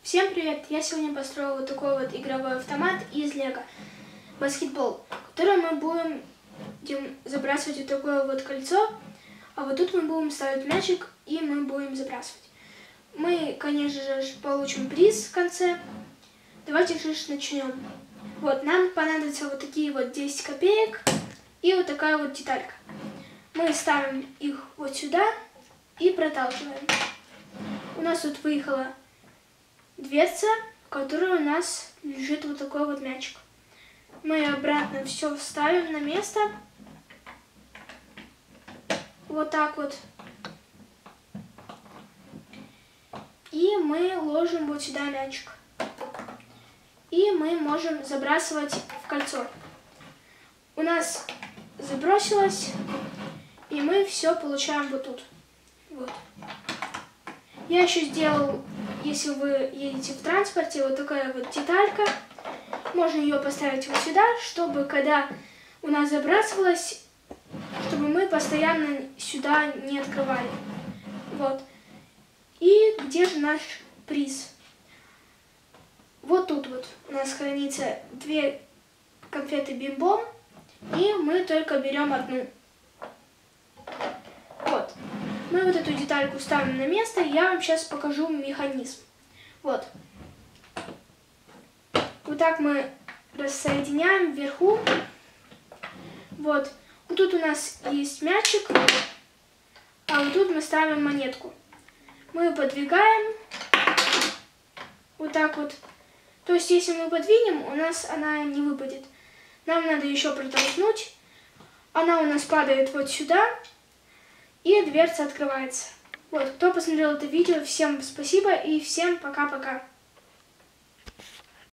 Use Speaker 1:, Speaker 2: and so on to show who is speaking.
Speaker 1: Всем привет! Я сегодня построила вот такой вот игровой автомат из Лего баскетбол, который мы будем забрасывать вот такое вот кольцо, а вот тут мы будем ставить мячик и мы будем забрасывать. Мы, конечно же, получим приз в конце. Давайте же начнем. Вот, нам понадобятся вот такие вот 10 копеек и вот такая вот деталька. Мы ставим их вот сюда и проталкиваем. У нас тут выехала дверца, в которой у нас лежит вот такой вот мячик. Мы обратно все вставим на место. Вот так вот. И мы ложим вот сюда мячик. И мы можем забрасывать в кольцо. У нас забросилось, и мы все получаем вот тут. Вот. Я еще сделал, если вы едете в транспорте, вот такая вот деталька. Можно ее поставить вот сюда, чтобы когда у нас забрасывалось, чтобы мы постоянно сюда не открывали. Вот. И где же наш приз? Вот тут вот у нас хранится 2 конфеты Бим-Бом, и мы только берем одну. Вот. Мы вот эту детальку ставим на место, и я вам сейчас покажу механизм. Вот. Вот так мы рассоединяем вверху. Вот. Вот тут у нас есть мячик, а вот тут мы ставим монетку. Мы подвигаем. Вот так вот. То есть, если мы подвинем, у нас она не выпадет. Нам надо еще протолкнуть. Она у нас падает вот сюда. И дверца открывается. Вот, кто посмотрел это видео, всем спасибо и всем пока-пока.